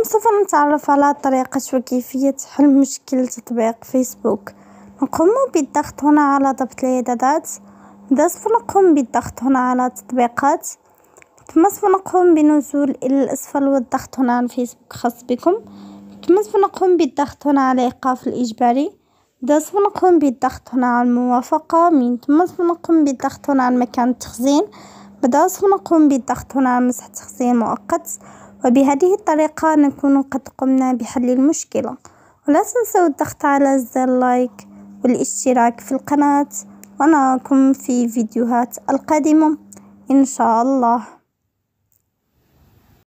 سوف نتعرف على طريقة وكيفية حل مشكل تطبيق فيسبوك. نقوم بالضغط هنا على ضبط الإعدادات، سوف نقوم بالضغط هنا على تطبيقات، ثم سوف نقوم بنزول إلى الأسفل والضغط هنا على فيسبوك خاص بكم، ثم سوف نقوم بالضغط هنا على إيقاف الإجباري، سوف نقوم بالضغط هنا على الموافقة، ثم سوف نقوم بالضغط هنا على مكان التخزين، سوف نقوم بالضغط هنا على مسح تخزين مؤقت. وبهذه الطريقة نكون قد قمنا بحل المشكلة. ولا تنسوا الضغط على زر لايك والاشتراك في القناة، ونراكم في فيديوهات القادمة إن شاء الله.